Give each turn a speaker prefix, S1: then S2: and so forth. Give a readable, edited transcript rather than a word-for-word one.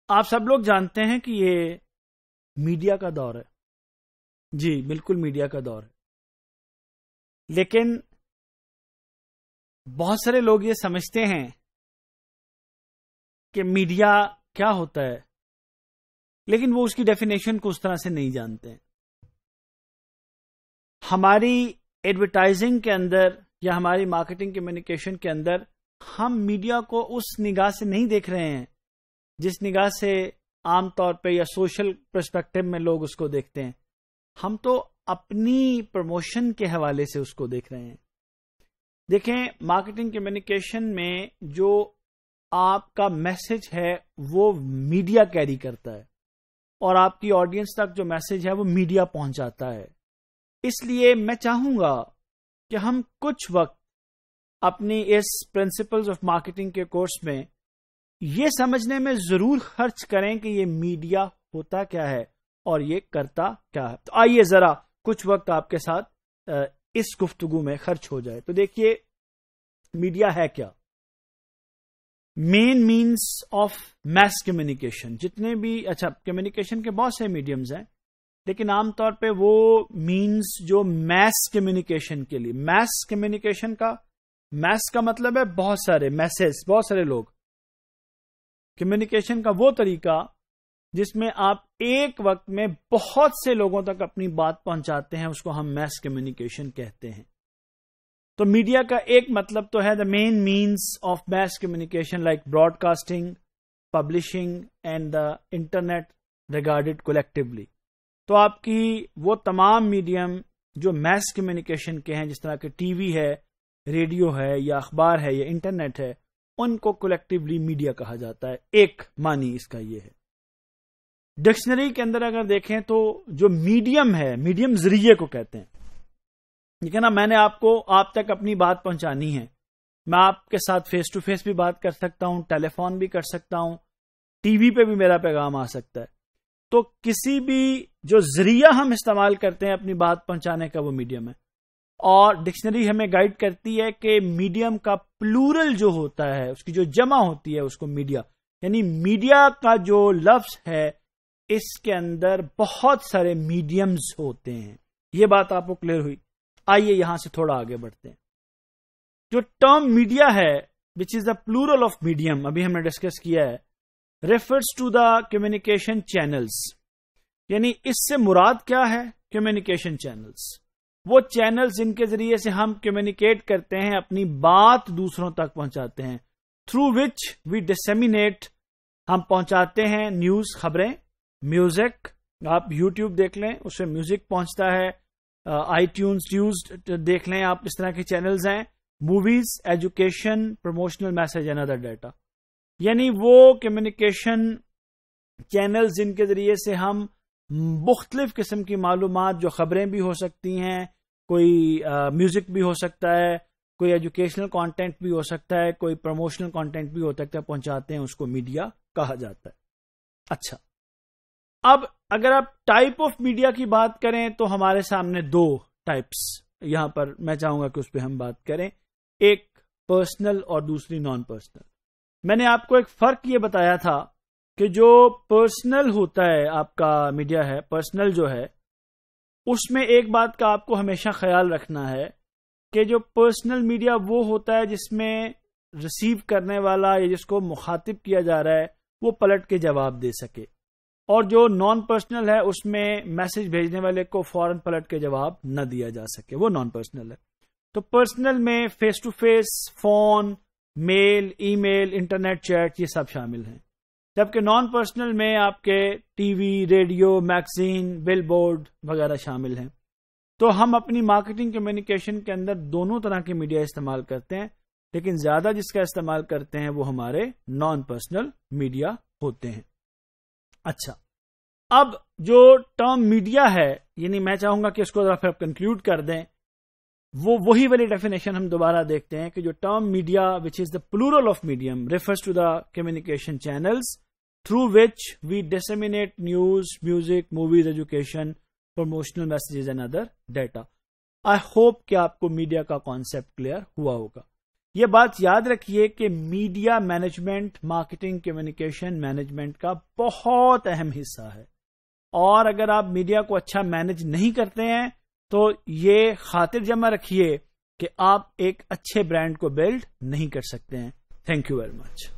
S1: آپ سب لوگ جانتے ہیں کہ یہ میڈیا کا دور ہے. جی بالکل میڈیا کا دور ہے. لیکن بہت سارے لوگ یہ سمجھتے ہیں کہ میڈیا کیا ہوتا ہے، لیکن وہ اس کی ڈیفینیشن کو اس طرح سے نہیں جانتے ہیں. ہماری ایڈورٹائزنگ کے اندر یا ہماری مارکیٹنگ کمیونیکیشن کے اندر ہم میڈیا کو اس نگاہ سے نہیں دیکھ رہے ہیں جس نگاہ سے عام طور پہ یا سوشل پرسپیکٹو میں لوگ اس کو دیکھتے ہیں. ہم تو اپنی پروموشن کے حوالے سے اس کو دیکھ رہے ہیں. دیکھیں، مارکیٹنگ کمیونیکیشن میں جو آپ کا میسج ہے وہ میڈیا کیری کرتا ہے، اور آپ کی آڈینس تک جو میسج ہے وہ میڈیا پہنچاتا ہے. اس لیے میں چاہوں گا کہ ہم کچھ وقت اپنی اس پرنسپلز آف مارکیٹنگ کے کورس میں یہ سمجھنے میں ضرور خرچ کریں کہ یہ میڈیا ہوتا کیا ہے اور یہ کرتا کیا ہے. تو آئیے ذرا کچھ وقت آپ کے ساتھ اس گفتگو میں خرچ ہو جائے. تو دیکھیے میڈیا ہے کیا. Main means of mass communication. جتنے بھی کمیونیکیشن کے بہت سے میڈیمز ہیں، لیکن عام طور پہ وہ مینس جو میس کمیونیکیشن کے لیے، میس کمیونیکیشن کا میس کا مطلب ہے بہت سارے میسز، بہت سارے لوگ. کمیونیکیشن کا وہ طریقہ جس میں آپ ایک وقت میں بہت سے لوگوں تک اپنی بات پہنچاتے ہیں، اس کو ہم میس کمیونیکیشن کہتے ہیں. تو میڈیا کا ایک مطلب تو ہے the main means of mass communication like broadcasting, publishing and the internet regarded collectively. تو آپ کی وہ تمام میڈیم جو میس کمیونیکیشن کے ہیں، جس طرح کہ ٹی وی ہے، ریڈیو ہے، یا اخبار ہے، یا انٹرنیٹ ہے، ان کو کولیکٹیولی میڈیا کہا جاتا ہے. ایک معنی اس کا یہ ہے. ڈکشنری کے اندر اگر دیکھیں تو جو میڈیم ہے، میڈیم ذریعے کو کہتے ہیں. ٹھیک ہے نا، میں نے آپ تک اپنی بات پہنچانی ہے. میں آپ کے ساتھ فیس ٹو فیس بھی بات کر سکتا ہوں، ٹیلی فون بھی کر سکتا ہوں، ٹی وی پہ بھی میرا پیغام آ سکتا ہے. تو کسی بھی جو ذریعہ ہم استعمال کرتے ہیں اپنی بات پہنچانے کا، وہ میڈیم ہے. اور ڈکشنری ہمیں گائیڈ کرتی ہے کہ میڈیم کا پلورل جو ہوتا ہے، اس کی جو جمع ہوتی ہے، اس کو میڈیا، یعنی میڈیا کا جو لفظ ہے اس کے اندر بہت سارے میڈیمز ہوتے ہیں. یہ بات آپ کو کلیئر ہوئی؟ آئیے یہاں سے تھوڑا آگے بڑھتے ہیں. جو ٹرم میڈیا ہے which is the plural of medium, ابھی ہم نے ڈسکس کیا ہے، refers to the communication channels. یعنی اس سے مراد کیا ہے؟ کمیونیکیشن چینلز، وہ چینل جن کے ذریعے سے ہم کمیونیکیٹ کرتے ہیں، اپنی بات دوسروں تک پہنچاتے ہیں. تھرو وچ وی ڈسیمینیٹ، ہم پہنچاتے ہیں نیوز، خبریں، میوزک. آپ یوٹیوب دیکھ لیں، اس سے میوزک پہنچتا ہے. آئی ٹیونز دیکھ لیں آپ، اس طرح کے چینلز ہیں. Movies, education, promotional message and other data. یعنی وہ کمیونیکیشن چینل جن کے ذریعے سے ہم مختلف قسم کی معلومات، جو خبریں بھی ہو سکتی ہیں، کوئی میوزک بھی ہو سکتا ہے، کوئی ایجوکیشنل کانٹینٹ بھی ہو سکتا ہے، کوئی پروموشنل کانٹینٹ بھی ہو سکتا ہے، پہنچاتے ہیں، اس کو میڈیا کہا جاتا ہے. اچھا، اب اگر آپ ٹائپ آف میڈیا کی بات کریں تو ہمارے سامنے دو ٹائپس یہاں پر میں چاہوں گا کہ اس پہ ہم بات کریں. ایک پرسنل اور دوسری نان پرسنل. میں نے آپ کو ایک فرق یہ بتایا تھا کہ جو پرسنل ہوتا ہے آپ کا میڈیا ہے، پرسنل جو ہے، اس میں ایک بات کا آپ کو ہمیشہ خیال رکھنا ہے کہ جو پرسنل میڈیا وہ ہوتا ہے جس میں ریسیو کرنے والا یا جس کو مخاطب کیا جا رہا ہے وہ پلٹ کے جواب دے سکے، اور جو نان پرسنل ہے اس میں میسج بھیجنے والے کو فوراً پلٹ کے جواب نہ دیا جا سکے، وہ نان پرسنل ہے. تو پرسنل میں face to face, phone, mail, email, internet chat, یہ سب شامل ہیں. جبکہ نان پرسنل میں آپ کے T V, radio, magazine, billboard وغیرہ شامل ہیں. تو ہم اپنی مارکیٹنگ کمیونیکیشن کے اندر دونوں طرح کے میڈیا استعمال کرتے ہیں، لیکن زیادہ جس کا استعمال کرتے ہیں وہ ہمارے نان پرسنل میڈیا ہوتے ہیں. اچھا، اب جو ٹرم میڈیا ہے، یعنی میں چاہوں گا کہ اس کو ذرا پھر کنکلوڈ کر دیں. وہی والی ڈیفینیشن ہم دوبارہ دیکھتے ہیں کہ جو term media which is the plural of medium refers to the communication channels through which we disseminate news, music, movies, education, promotional messages and other data. I hope کہ آپ کو میڈیا کا کانسیپٹ کلیئر ہوا ہوگا. یہ بات یاد رکھیے کہ media management marketing communication management کا بہت اہم حصہ ہے، اور اگر آپ میڈیا کو اچھا مینج نہیں کرتے ہیں تو یہ خاطر جمع رکھیے کہ آپ ایک اچھے برانڈ کو بلڈ نہیں کر سکتے ہیں. Thank you very much.